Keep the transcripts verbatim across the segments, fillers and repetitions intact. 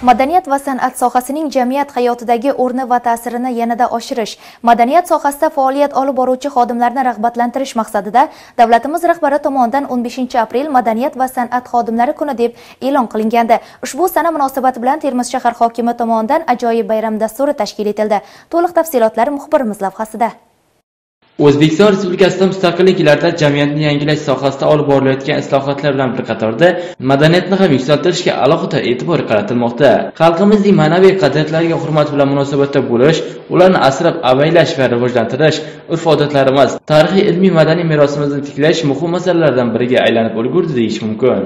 Madaniyat va san'at sohasining jamiyat hayotidagi o'rni va ta'sirini yanada oshirish, madaniyat sohasida faoliyat olib boruvchi xodimlarni rag'batlantirish maqsadida davlatimiz rahbari tomonidan o'n beshinchi aprel Madaniyat va san'at xodimlari kuni deb e'lon qilingandi. Ushbu sana munosabati bilan Termiz shahar hokimi tomonidan ajoyib bayram dasturi tashkil etildi. To'liq tafsilotlar muxbirimiz lavhasida. O'zbekiston Respublikasida mustaqillik yillarida jamiyatni yangilash sohasida olib borilayotgan islohotlar bilan bir qatorda madaniyatni ham yuksaltirishga alohida e'tibor qaratilmoqda. Xalqimizning ma'naviy qadriyatlariga hurmat bilan munosabatda bo'lish, ularni asrab-avaylash va rivojlantirish, urf-odatlarimiz, tarixiy ilmiy madaniy merosimizni tiklash muhim masalalardan biriga aylanib ulgurdi deyish mumkin.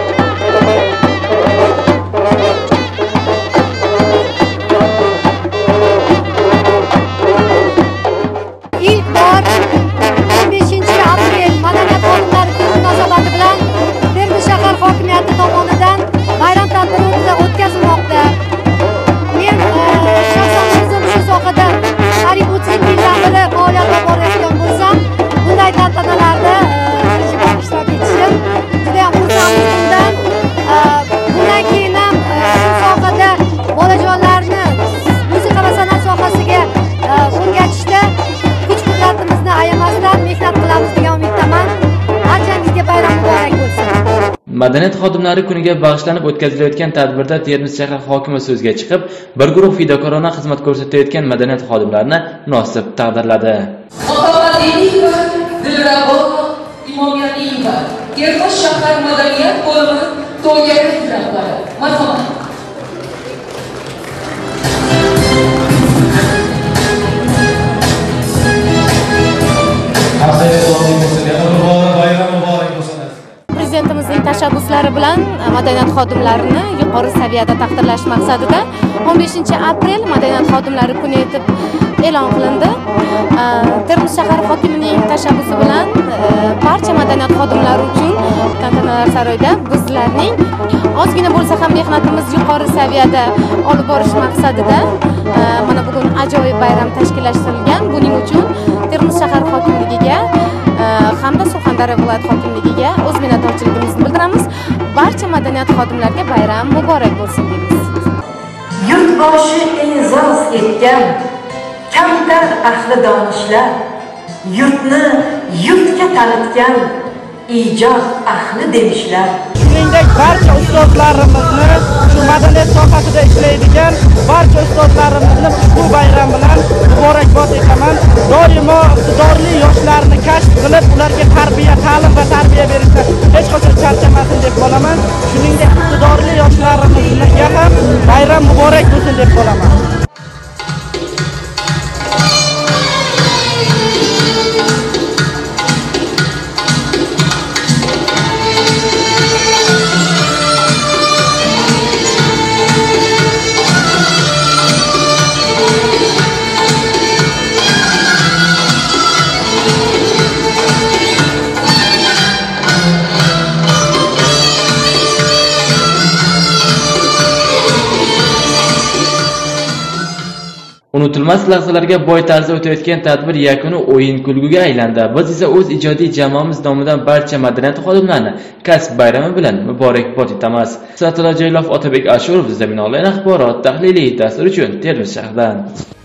o'n beshinchi aprel Madaniyat xodimlari kuni munosabati bilan Termiz shahar hokimiyati tomonidan bayram tadbiri o'tkazilmoqda. Men shaxsan o'zim shu sohada qariyb o'ttiz yildan beri faoliyat olib borayotgan bo'lsam, bunday tantanalarda birinchi bor ishtirok etishim juda ham xursandman. Bundan keyin ham shu sohada bolajonlarni musiqa va san'at sohasiga o'rgatishda kuch-qudratimizni ayamasdan mehnat qilamiz degan umiddaman. Barchangizga bayram muborak bo'lsin. Madaniyat xodimlari kuniga bag'ishlanib o'tkazilayotgan tadbirda Termiz shahar hokimi so'zga chiqib, bir guruh fidokorona xizmat ko'rsatayotgan madaniyat xodimlarini munosib taqdirladi. Termiz shahar madaniyat bo'limi to'g'ri rahbari. Marhamat. Prezidentimizning tashabbuslari bilan madaniyat xodimlarini yuqori saviyada taqdirlash maqsadida o'n beshinchi aprel madaniyat xodimlari kuni etib e'lon qilindi. Termiz shahar hokimining tashabbusi bilan barcha madaniyat xodimlari uchun tantanalar saroyida bizlarning ozgina bo'lsa ham mehnatimiz yuqori saviyada olib borish maqsadida mana bugun ajoyib bayram tashkillashtirilgan. Buning uchun Termiz shahar hokimligiga hamda Surxondaryo viloyat hokimligiga o'z minnatdorchiligimizni bildiramiz. Barcha madaniyat xodimlariga bayram muborak bo'lsin deymiz. Yurtboshi e'zoz etgan kamtar ahli donishlar, yurtni yurtga tanitgan ijod ahli demishlar. Shuningdek, barcha ustozlarimizni, shu madaniyat sohasida ishlaydigan barcha ustozlarimizni ushbu bayram bilan muborakbod etaman. Doimo iqtidorli yoshlarni kashf qilib, ularga tarbiya, ta'lim va tarbiya berishda hech qachon charchamasin deb qolaman. Shuningdek, iqtidorli yoshlarimizga ham bayram muborak bo'lsin deb qolaman. Unutilmas lahzalarga boy tarzda o'tayotgan tadbir yakuni o'yin-kulguga aylandi. Biz esa o'z ijodiy jamoamiz nomidan barcha madaniyat xodimlarini kasb bayrami bilan muborakbod etamiz. Satullo Jaylov, Otabek Ashurov, Zamin Onlayn axborot tahliliy dastur uchun Termiz shahridan.